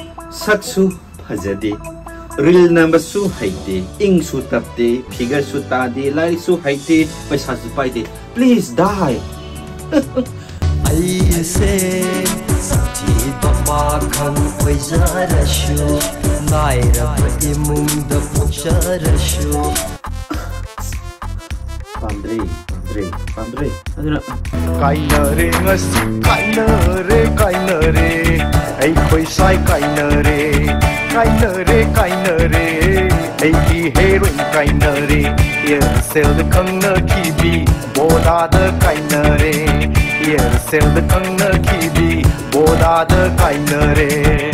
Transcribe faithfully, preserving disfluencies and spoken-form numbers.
Saksu Fajade, Real number su haite, ing su tapte, figure su tade, lai su haite, paisa su paite. Please die. I say, Sati Papa Khan Wajarashu, Naira Imum the Pucharashu. Pandre, Pandre, Pandre. Kainare ngasi kainare kainare ai khoi sai kainare kainare kainare ai ki heroin kainare here sell the kangna kibi boda the kainare here sell the kangna kibi boda the kainare